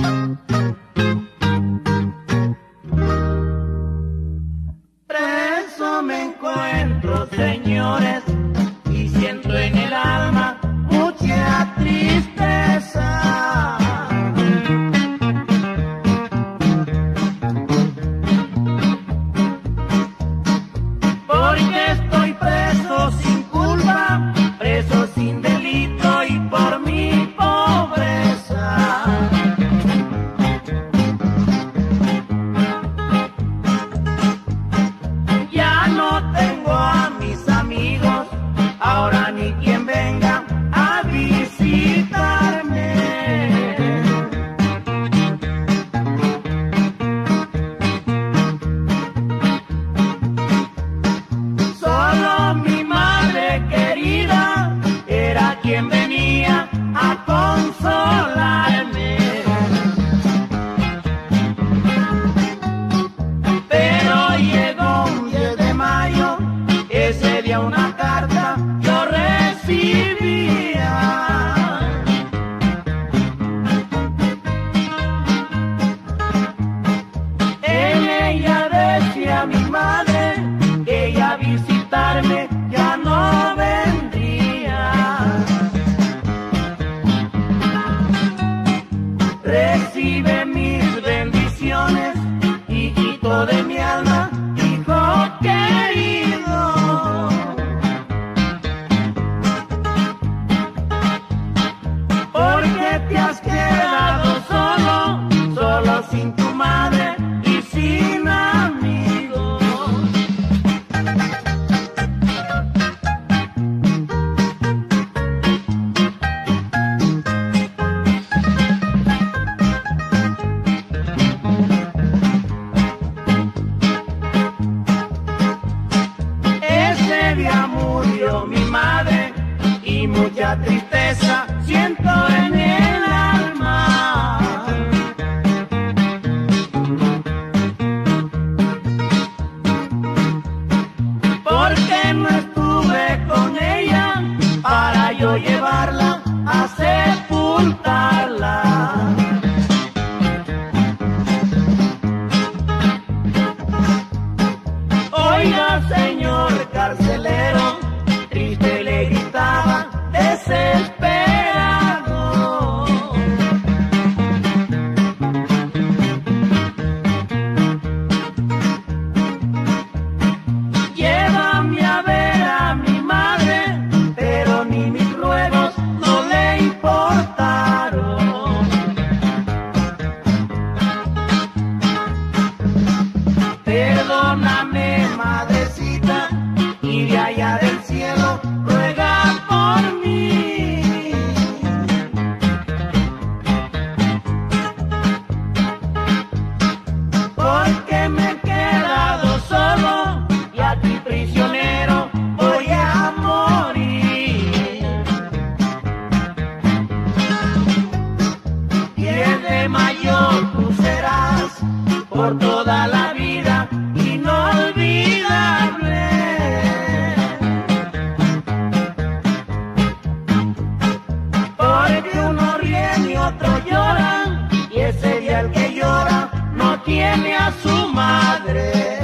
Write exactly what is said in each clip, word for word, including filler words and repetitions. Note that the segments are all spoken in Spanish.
Preso me encuentro, señores, y siento en el alma mucha tristeza. Porque estoy preso sin culpa, preso sin delito y por mi pobreza. Ya no tengo a mis amigos, ahora ni quien venga a visitarme. Solo mi madre querida era quien venía a consolarme. Pero llegó un diez de mayo, ese día una carta yo recibía. En ella decía mi madre que ella a visitarme ya no vendría. Recibe mis bendiciones, hijito de mi alma, hijo querido. Porque te has quedado solo, solo sin tu madre y sin amigos. Ese día murió mi madre y mucha tristeza siento en el alma. Porque no estuve con ella para yo llevarla a sepultarla. Oiga, señor carcelero, triste le gritaba, desesperado. Llévame a ver a mi madre, pero ni mis ruegos no le importaron. Perdóname, madrecita, y de allá del cielo ruega por mí. Porque me he quedado solo y aquí prisionero voy a morir. diez de mayo tú serás por toda la vida inolvidable. Porque uno ríe y otro llora, y ese día el que llora no tiene a su madre.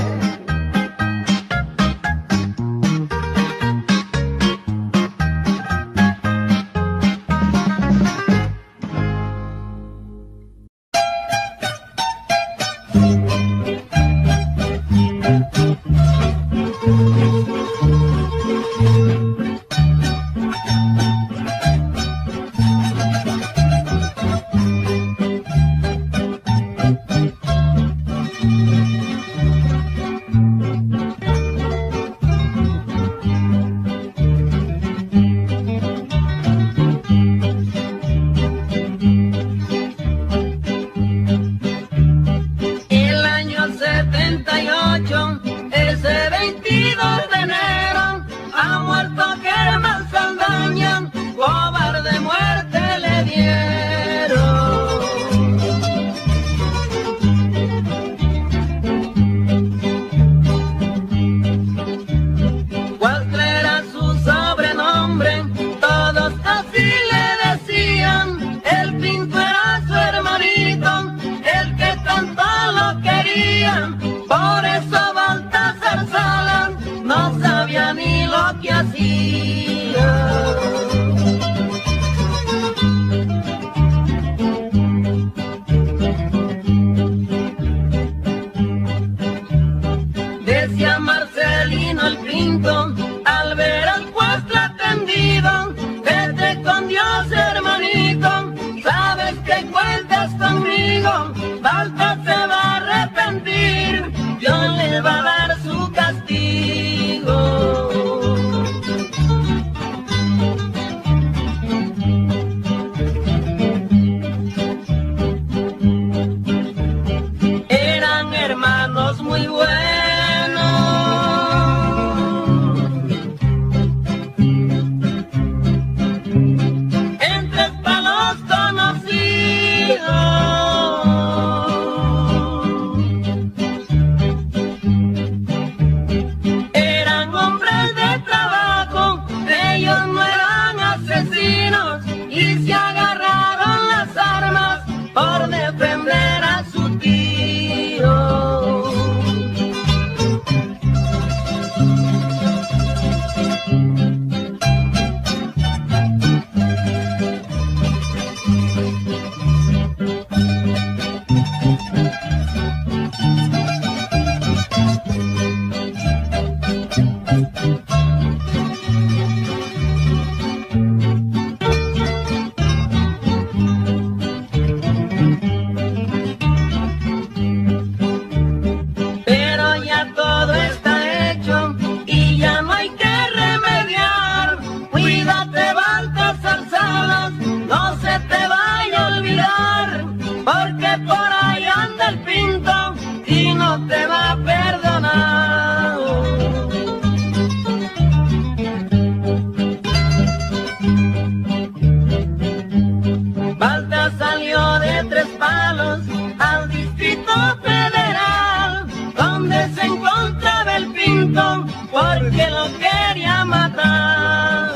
de Tres Palos al Distrito Federal, donde se encontraba el Pinto porque lo quería matar.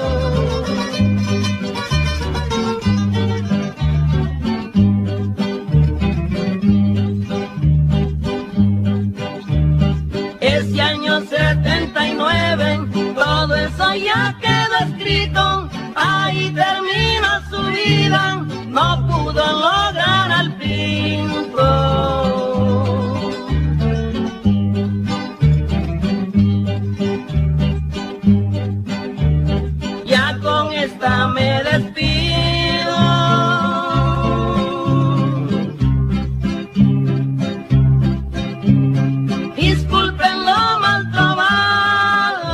Ese año setenta y nueve, todo eso ya quedó escrito, ahí terminó su vida, no pudo lograr al Pinto. Ya con esta me despido. Disculpen lo mal trovado.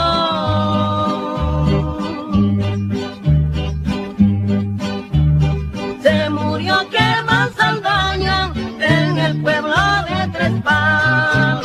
Se murió Germán Saldaña en el pueblo de Tres Palos.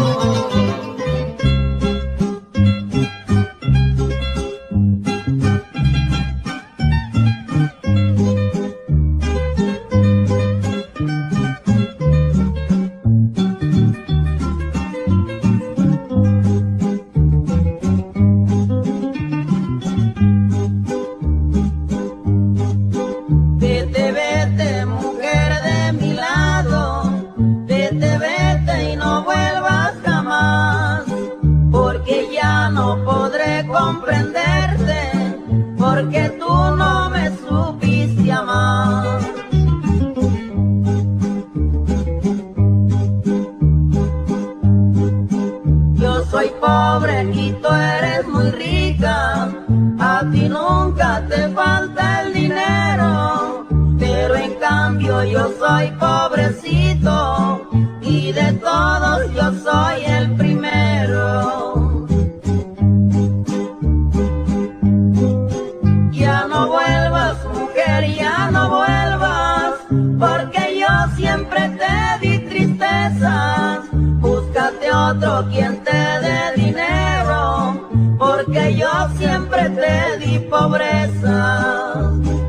Vete, vete, mujer de mi lado, vete, vete y no vuelvas jamás, porque ya no podré comprenderte, porque tú no me supiste amar. Yo soy pobre y tú eres muy rica, a ti nunca te falta el dinero, pero en cambio yo soy pobrecito y de todos yo soy el primero. Ya no vuelvas, mujer, ya no vuelvas, porque yo siempre te di tristezas. Búscate otro quien te dé dinero, porque yo siempre te di pobreza.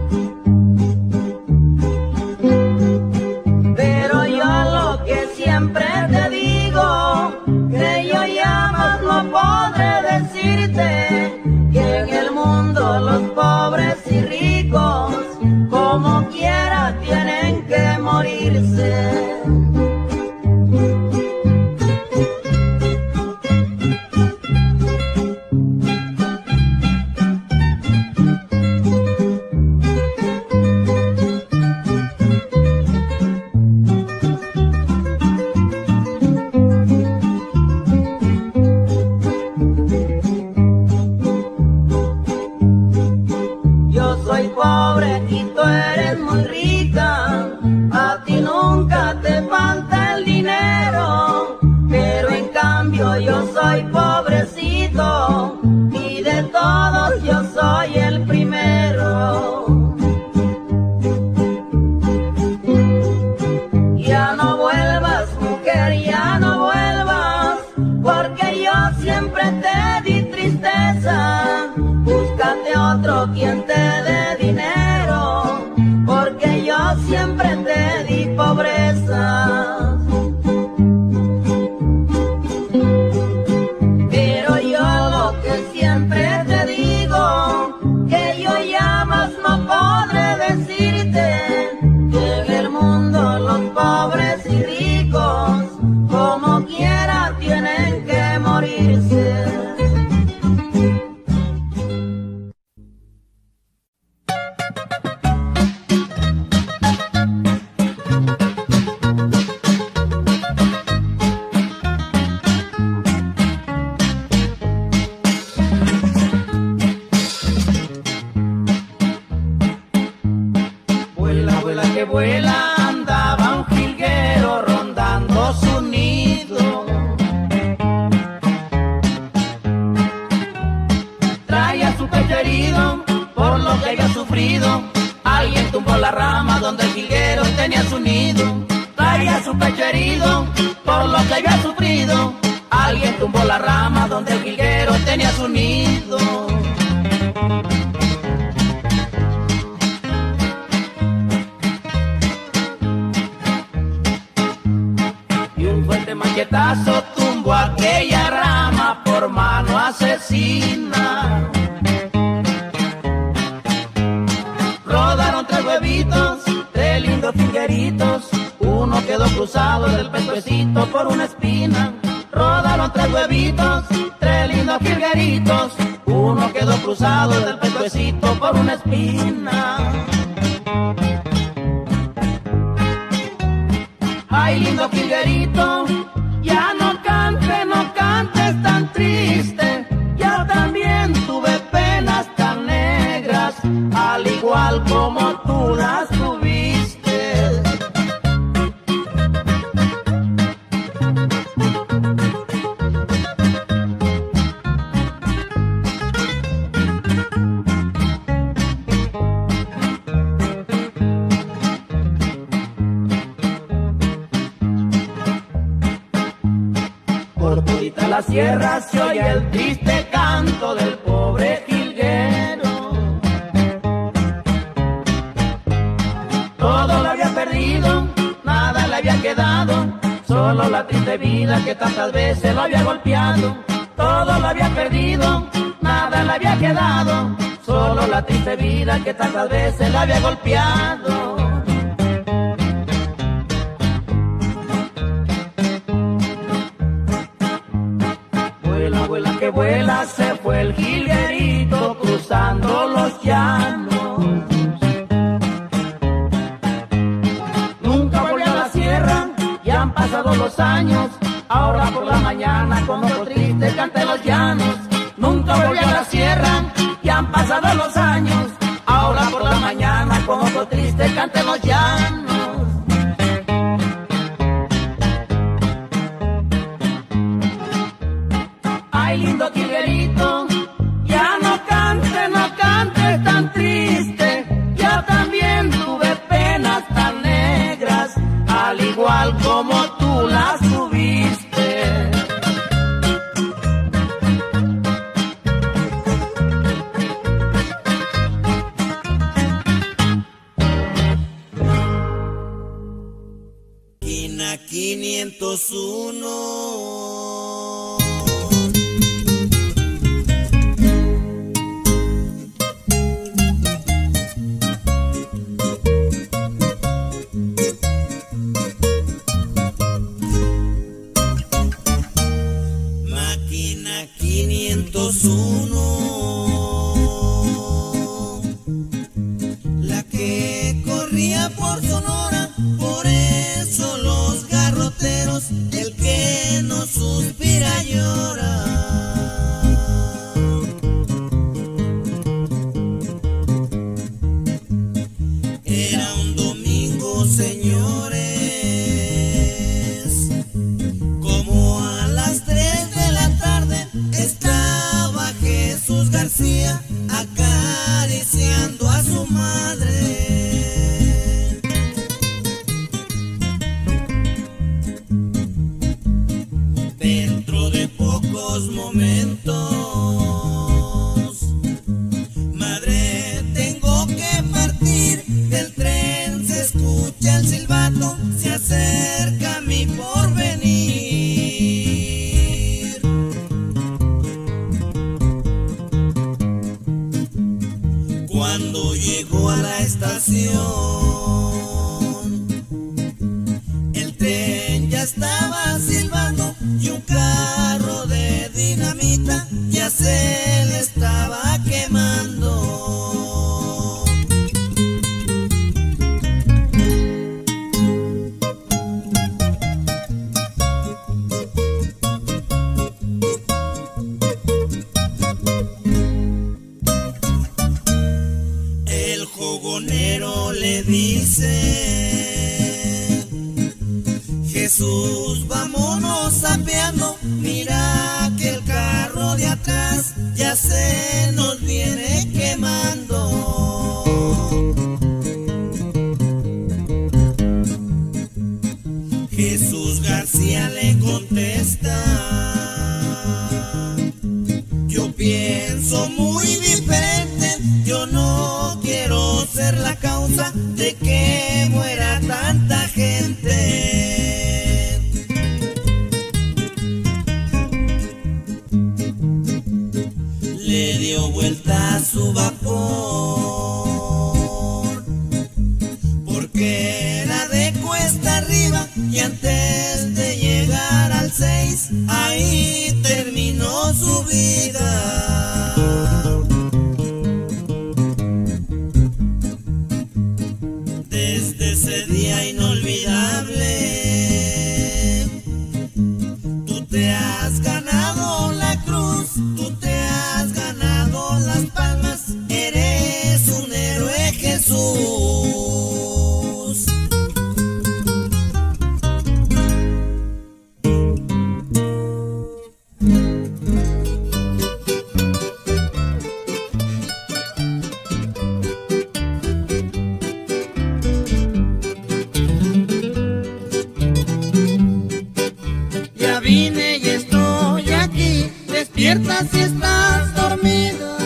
Pero yo lo que siempre te digo, que yo ya más no podré decirte, que en el mundo los pobres y ricos, como quiera, tienen que morirse. Yo soy pobre y tú eres muy rica, a ti nunca te falta el dinero, pero en cambio yo soy pobrecito y de todos yo soy el primero. Ya no vuelvas, mujer, ya no vuelvas, porque yo siempre te di tristeza. Búscate otro quien te dé dinero, porque yo siempre te di pobreza. Pero yo lo que siempre te digo, que yo ya más no podré decirte, que en el mundo los pobres y ricos, como quiera, tienen que morirse. Vuela, vuela que vuela, andaba un jilguero rondando su nido. Traía su pecho herido por lo que había sufrido. Alguien tumbó la rama donde el jilguero tenía su nido. Traía su pecho herido por lo que había sufrido. Alguien tumbó la rama donde el jilguero tenía su nido. de machetazo tumbó aquella rama por mano asesina. Rodaron tres huevitos, tres lindos figueritos, uno quedó cruzado del pescuecito por una espina. Rodaron tres huevitos, tres lindos figueritos, uno quedó cruzado del pescuecito por una espina. Ay, lindo jilguerito, ya no cantes, no cantes tan triste. Yo también tuve penas tan negras, al igual como tú las tuviste. Por todita la sierra se oye el triste canto del pobre jilguero. Todo lo había perdido, nada le había quedado, solo la triste vida que tantas veces lo había golpeado. Todo lo había perdido, nada le había quedado, solo la triste vida que tantas veces lo había golpeado. Vuela que vuela, se fue el jilguerito cruzando los llanos. Nunca volvió a la sierra, ya han pasado los años. Ahora por la mañana con ojo triste canta en los llanos. Nunca volvió a la sierra, ya han pasado los años. Ahora por la mañana con ojo triste canta en los llanos. Ay, lindo jilguerito, ya no cantes, no cantes tan triste. Yo también tuve penas tan negras, al igual como tú las tuviste. Máquina quinientos uno. Máquina quinientos uno, la que corría por Sonora, por eso los garroteros, el que no suspira llora. Era un domingo, señores, como a las tres de la tarde, estaba Jesús García acariciando a su madre. Dentro de pocos momentos, madre, tengo que partir. Del tren se escucha el silbato, se acerca mi porvenir. Cuando llegó a la estación, el tren ya estaba silbando y un carro de dinamita ya se le estaba quemando. El fogonero le dice: Jesús, vámonos apeando, mira que el carro de atrás ya se nos viene quemando. Jesús García le contesta: yo pienso muy diferente, yo no quiero ser la causa de que muera tanta gente. y antes de llegar al seis, ahí terminó su vida. Desde ese día inolvidable, tú te has ganado la cruz, tú te has ganado las palmas, eres un héroe, Jesús. Ya vine y estoy aquí, despierta si estás dormida.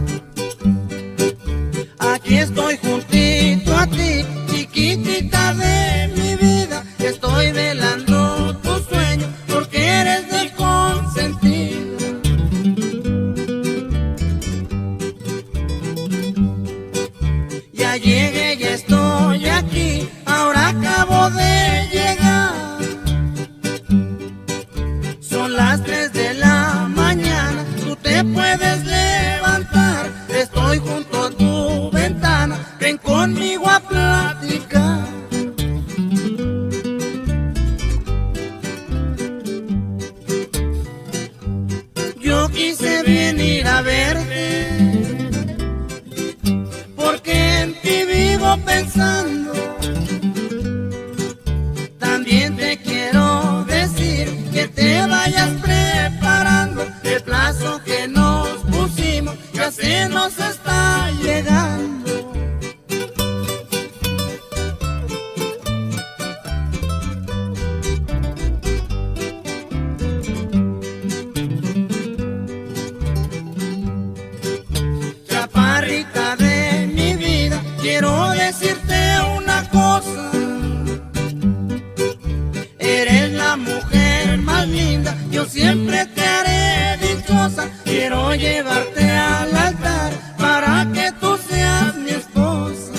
Aquí estoy juntito a ti, chiquitita de mi vida. Estoy velando tu sueño porque eres mi consentida. Ya llegué, ya estoy aquí, ahora acabo de llegar. Son las tres de la mañana, tú te puedes levantar. Estoy junto a tu ventana, ven conmigo a platicar. Yo quise venir a verte, porque en ti vivo pensando. También te quiero decir que te vayas preparando, el plazo que nos pusimos ya se nos está llegando. Chaparrita de mi vida, quiero decirte una cosa. Eres la mujer más linda, yo siempre te haré dichosa. Quiero llevarte al altar para que tú seas mi esposa.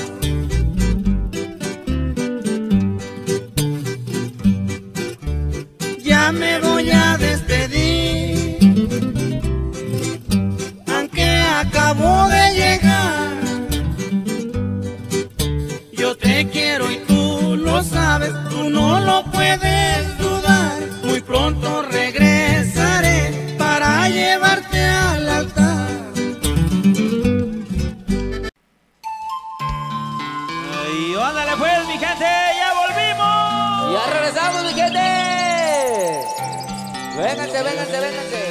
Ya me voy a despedir, aunque acabo de llegar. Yo te quiero y tú lo sabes, tú no lo puedes dudar. Muy pronto regresaré para llevarte al altar. Y ándale pues, mi gente, ya volvimos. Ya regresamos, mi gente. Vénganse, vénganse, vénganse.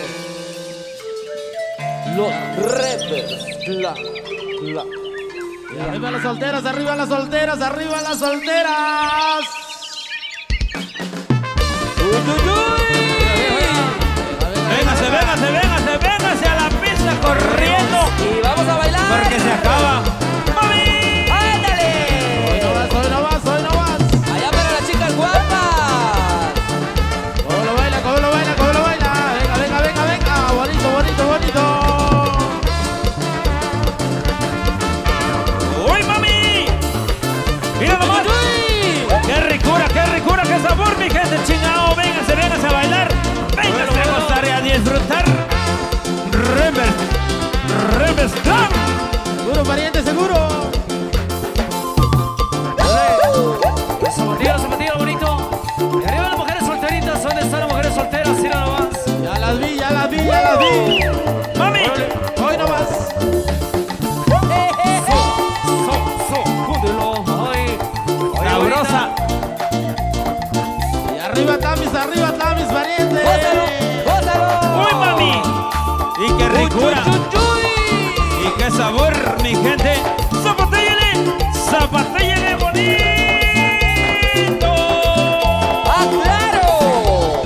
Los Rebels. La, la. Y arriba las solteras, arriba las solteras, arriba las solteras. Uy, uy, uy. Véngase, véngase, véngase, véngase a la pista corriendo. Y vamos a bailar. Porque se acaba. ¡Mami! ¡Ándale! Hoy no vas, hoy no vas, hoy no vas. Allá para las chicas guapas. ¿Cómo lo baila, cómo lo baila, cómo lo baila? Venga, venga, venga, venga. Bonito, bonito, bonito. ¡Uy, mami! ¡Mira nomás! ¡Qué ricura, qué ricura, qué sabor, mi gente! ¡Chingao! ¡Véngase, véngase a bailar! ¡Véngase bueno, a gozar y a disfrutar! ¡Rebels! ¡Rebels Club! ¡Seguro, pariente, seguro! Zapatero, zapatero bonito. Y arriba las mujeres solteritas. ¿Dónde están las mujeres solteras? Sí, nada más. ¡Ya las vi, ya las vi, ya las vi! ¡Mami! ¡Hoy no vas! ¡Sabrosa! Y arriba Tamis, arriba Tamis, pariente. ¡Gózalo! ¡Gózalo! ¡Uy, mami! ¡Y qué ricura! Uy, uy, uy. ¡Y qué sabor, mi gente! ¡Zapatéllale! ¡Zapatéllale bonito! ¡Ah, claro!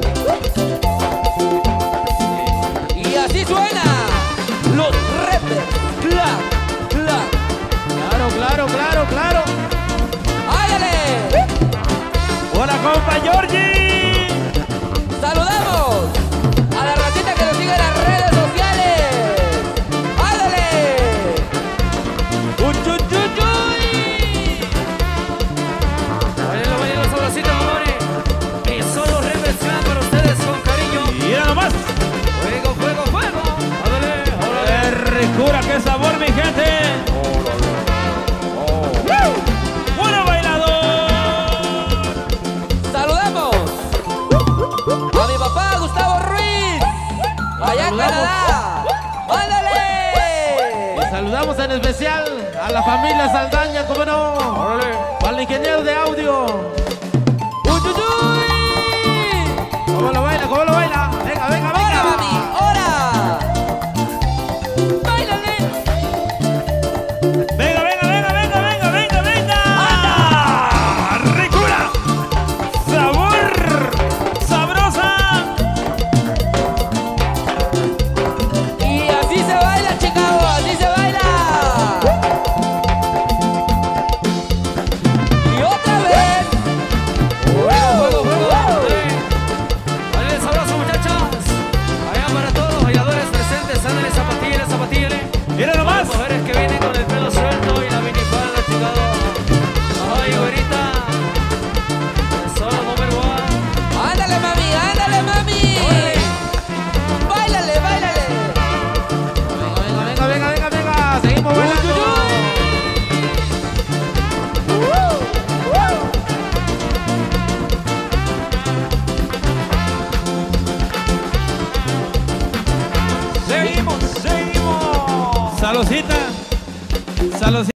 Y así suena. Los Rebels. ¡Clac! ¡Clac! Claro, claro, claro, claro. ¡Ándale! ¡Hola, compa Georgie! ¡Saludamos a la ratita que nos sigue en las redes sociales! ¡Ándale! ¡Uy, uy, uy, uy! Bailalo, bailalo, sabrosito, amores. Saludamos en especial a la familia Saldaña, ¿cómo no? Órale. Al ingeniero de audio. ¡Uy, uy, uy! ¿Cómo lo baila? ¿Cómo lo baila? Venga, venga, ¡Hora, venga. mami! ¡Hora! ¡Báilale! Venga, venga, venga, venga, venga, venga, venga. ¡Anda! ¡Ricura! ¡Sabor! ¡Sabrosa! Y así se baila, Chicago, así se baila. Y otra vez. Fuego, fuego, fuego. Dale sabroso, muchachas. Allá para todos los bailadores presentes, ándale zapatilla, zapatilla. ¡Mira nomás! Las mujeres que vienen con el pelo suelto y la minifalda, Chicago. Ay, güerita. Solo number one. Ándale, mami, ándale, mami. Báilale, báilale. Venga, venga, venga, venga. Seguimos bailando. Seguimos, seguimos. Saludcita. Saludcita.